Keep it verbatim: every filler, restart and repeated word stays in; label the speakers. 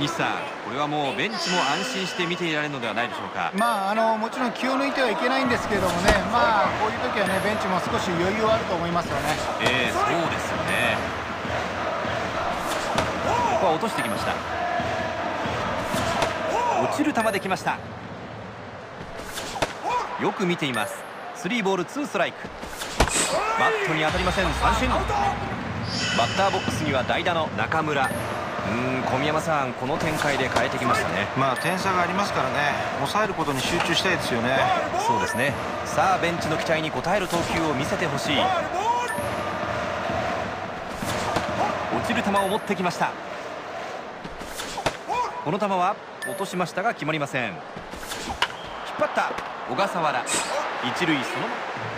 Speaker 1: 西さん、これはもうベンチも安心して見ていられるのではないでしょうか。
Speaker 2: まああのもちろん気を抜いてはいけないんですけれどもね、まあこういう時はねベンチも少し余裕はあると思いますよね。
Speaker 1: ええ、そうですよね。ここは落としてきました。落ちる球できました。よく見ています。スリーボールツーストライク。バットに当たりません。三振。バッターボックスには代打の中村。うーん、小宮山さん、この展開で変えてきましたね。
Speaker 3: まあ点差がありますからね、抑えることに集中したいですよね。
Speaker 1: そうですね。さあベンチの期待に応える投球を見せてほしい。落ちる球を持ってきました。この球は落としましたが決まりません。引っ張った小笠原。一塁そのまま